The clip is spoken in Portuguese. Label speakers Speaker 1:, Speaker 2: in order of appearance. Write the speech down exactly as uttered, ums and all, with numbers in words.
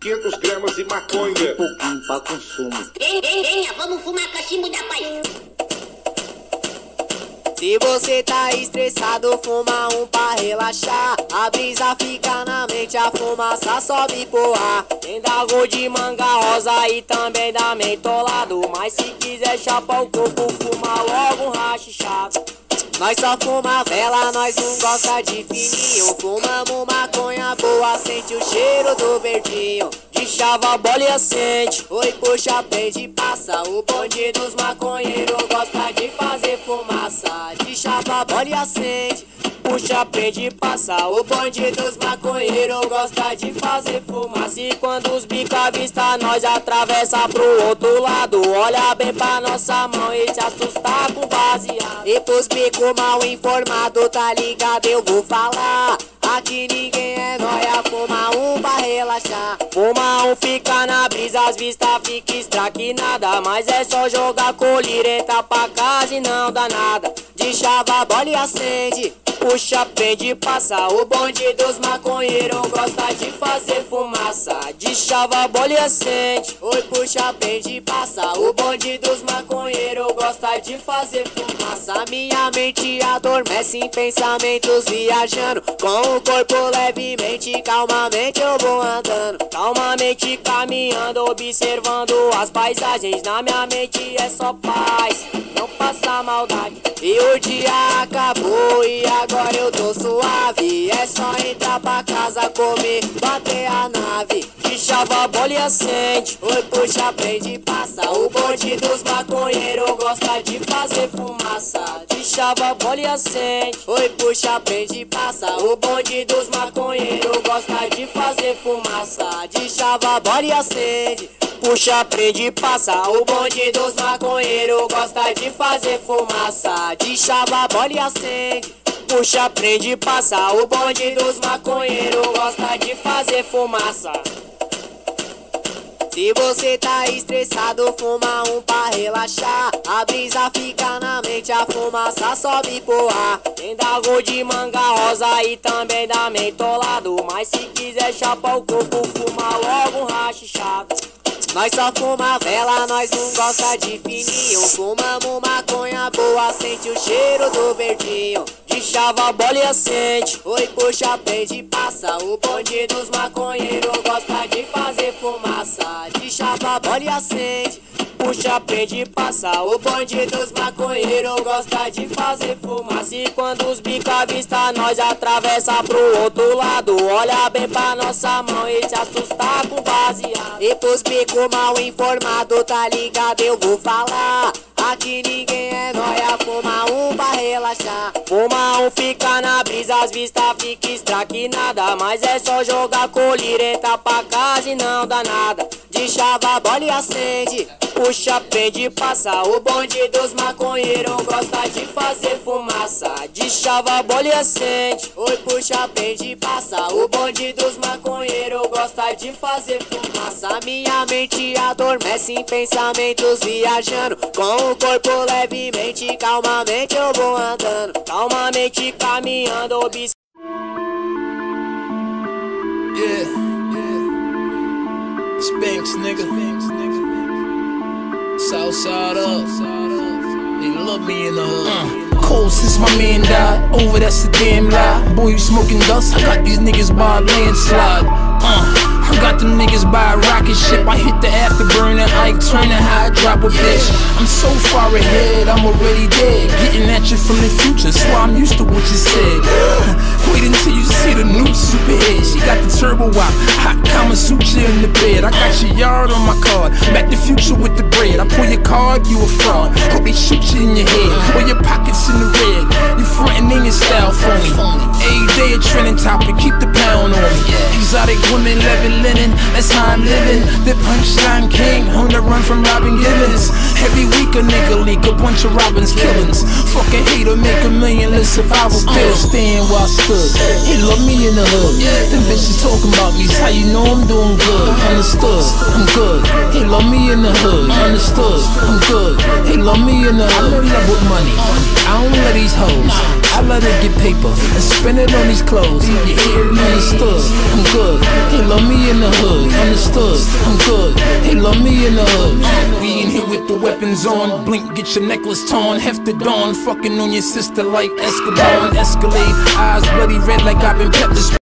Speaker 1: quinhentas gramas de maconha.
Speaker 2: Um pouquinho pra consumo.
Speaker 3: Vem, vem, venha, vamos fumar cachimbo da paz.
Speaker 4: Se você tá estressado, fuma um pra relaxar. A brisa fica na mente, a fumaça sobe pro ar. Tem da gold de manga rosa e também da mentolado. Mas se quiser chapar o corpo, fuma logo um rachixado. Nós só fuma vela, nós não gosta de fininho. Fumamos maconha boa, sente o cheiro do verdinho. De chava, bola e acende. Oi, puxa, prende, passa. O bonde dos maconheiros gosta de fazer fumaça. De chava, bola e acende. Puxa, prende, passa. O bonde dos maconheiros gosta de fazer fumaça. E quando os bica avista, nós atravessa pro outro lado. Olha bem pra nossa mão e se assustar com baseado. E pros bico mal informado, tá ligado? Eu vou falar. Aqui ninguém é nóia, fuma um pra relaxar. Fuma um, fica na brisa, as vistas fica estraquinada. Mas é só jogar colírio, entra pra casa e não dá nada. De chava, bola e acende. Puxa, prende, passa. O bonde dos maconheiros gosta de fazer fumaça. De chava, bola e acende. Oi, puxa, prende, passa. O bonde dos maconheiros gosta de fazer fumaça. Minha mente adormece em pensamentos viajando. Com o corpo levemente, calmamente eu vou andando. Calmamente caminhando, observando as paisagens. Na minha mente é só paz, não passa maldade. E o dia acabou e agora eu tô suave. É só entrar pra casa, comer, bater a nave. De chava, bola e acende. Oi, puxa, prende, passa. O bonde dos maconheiros gosta de fazer fumaça. De chava, bola e acende. Oi, puxa, prende, passa. O bonde dos maconheiros gosta de fazer fumaça. De chava, bola e acende. Puxa, prende, passa. O bonde dos maconheiros gosta de fazer fumaça. De chava, bola e acende. Puxa, prende, passa. O bonde dos maconheiros gosta de fazer fumaça. Se você tá estressado, fuma um pra relaxar. A brisa fica na mente, a fumaça sobe pro ar. Tem da gold de manga rosa e também da mentolado. Mas se quiser chapar o corpo, fuma logo um rachixado. Nós só fuma vela, nós não gosta de fininho. Fumamos maconha boa, sente o cheiro do verdinho. De chava, bola e acende. Oi, puxa, prende, passa. O bonde dos maconheiros gosta de fazer fumaça. De chava, bola e acende. Puxa, prende, passa. O bonde dos maconheiros gosta de fazer fumaça. E quando os bica avista, nós atravessa pro outro lado. Olha bem pra nossa mão e se assustar com baseado. E pros bico mal informado, tá ligado? Eu vou falar. Aqui ninguém é nóia, fuma um pra relaxar. Fuma um, fica na brisa, as vistas fica estraquinada. Mas é só jogar colírio, entra pra casa e não dá nada. De chava, bola e acende. Puxa, prende, passa. O bonde dos maconheiros gosta de fazer fumaça. De chava, bola e acende. Oi, puxa, prende, passa. O bonde dos maconheiros gosta de fazer fumaça. Minha mente adormece em pensamentos viajando. Com o corpo levemente, calmamente eu vou andando. Calmamente caminhando, observando.
Speaker 5: Yeah, yeah. Spanks, nigga. Southside up. They love me in the hood. Uh. Cold since my man died. Over, that's a damn lie. Boy, you smoking dust. I got these niggas by a landslide. Uh. I got them niggas by a rocket ship. I hit the afterburner, Ike Turner, how I drop a bitch. I'm so far ahead, I'm already dead. Getting at you from the future, so I'm used to what you said. Wait until you see the new superhead. She got the turbo wop, hot Kama Sutra in the bed. I got your yard on my card, back the future with the bread. I pull your card, you a fraud. Hope they shoot you in your head, or your pockets in the red. You frontin' in your style phony. Every day a trending topic, keep the pound on me. Exotic women, living linen, that's how I'm living. The punchline king, on the run from Robin Givens. Every week a nigga leak a bunch of Robin's killings. Fucking hater, make a million list survival pills. Staying while I stood, he love me in the hood. Them bitches talking about me, how you know I'm doing good. Understood, I'm good. He love me in the hood. Understood, I'm good. He love me in the hood. I'm in love with money, I don't let these hoes. I let her get paper and spend it on these clothes. You hear me? Understood, I'm good. Hey, love me in the hood. Understood, I'm good. Hey, love me in the hood. We in here with the weapons on. Blink, get your necklace torn. Hefted dawn, fucking on your sister like Escobar. Escalade, eyes bloody red like I've been pepper sprayed.